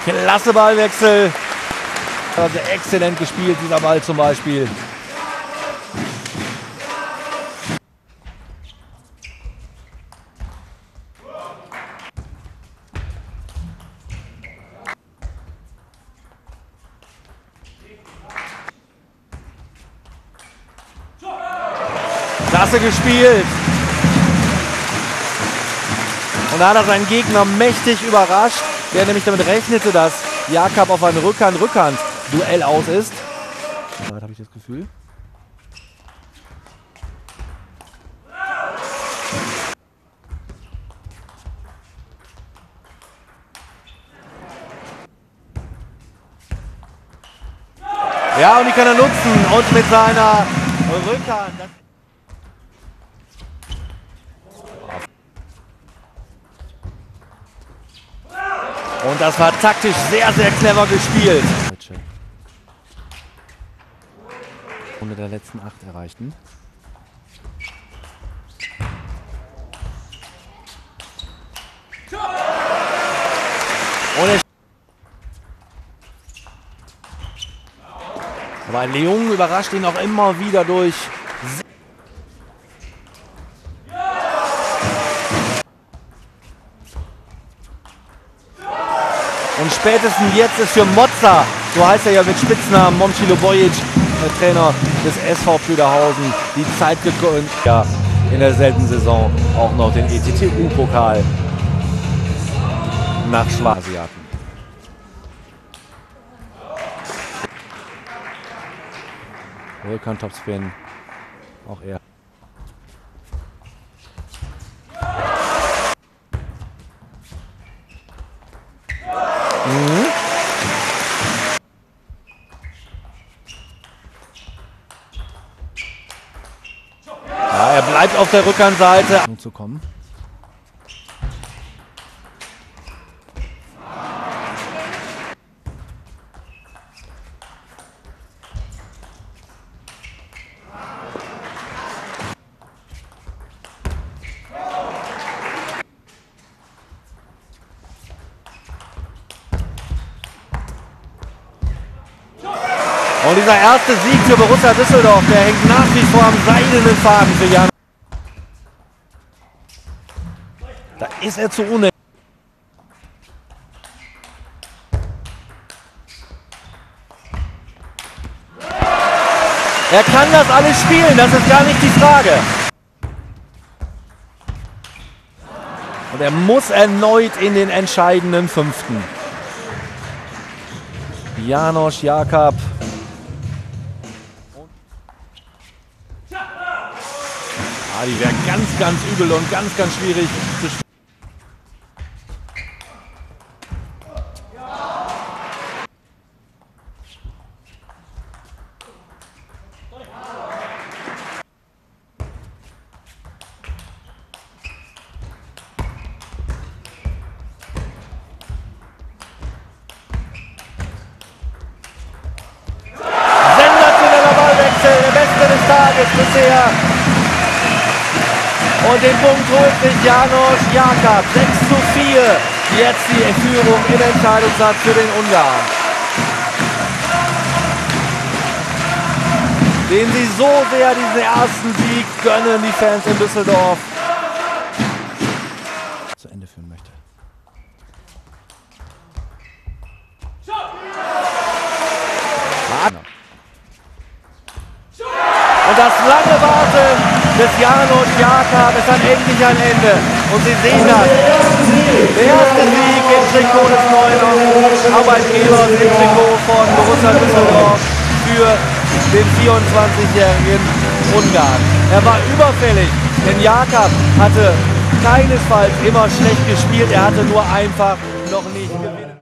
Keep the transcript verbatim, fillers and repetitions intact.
Klasse Ballwechsel. Also exzellent gespielt, dieser Ball zum Beispiel. Klasse gespielt. Und da hat er seinen Gegner mächtig überrascht, der nämlich damit rechnete, dass Jakob auf ein Rückhand-Rückhand-Duell aus ist. Da habe ich das Gefühl. Ja, und die kann er nutzen. Und mit seiner Rückhand. Und das war taktisch sehr, sehr clever gespielt. Runde der letzten acht erreichten. Und er Aber Leung überrascht ihn auch immer wieder durch. Und spätestens jetzt ist für Mozza, so heißt er ja mit Spitznamen, Momcilo Bojic, der Trainer des S V Plüderhausen, die Zeit gekommen, ja, in derselben Saison auch noch den E T T U-Pokal nach Schwarzasiaten. Rückhand Topspin, auch er. Mhm. Ja, er bleibt auf der Rückhandseite. Um zu kommen. Und dieser erste Sieg für Borussia Düsseldorf, der hängt nach wie vor am seidenen Faden für Jan. Da ist er zu unendlich. Er kann das alles spielen, das ist gar nicht die Frage. Und er muss erneut in den entscheidenden fünften. János Jakob. Ah, die wäre ganz, ganz übel und ganz, ganz schwierig zu spielen. Sensationeller Ballwechsel, der beste des Tages bisher. Und den Punkt holt sich János Jakob. sechs zu vier. Jetzt die Führung im Entscheidungssatz für den Ungarn. Den sie so sehr diesen ersten Sieg gönnen, die Fans in Düsseldorf. Zu Ende führen möchte. Und das lange Warten des János Jakob ist dann endlich ein Ende. Und Sie sehen das. Der erste Sieg im Trikot des neuen Arbeitgebers, im Trikot von Borussia Düsseldorf für den vierundzwanzigjährigen Ungarn. Er war überfällig, denn Jakob hatte keinesfalls immer schlecht gespielt. Er hatte nur einfach noch nicht gewinnen.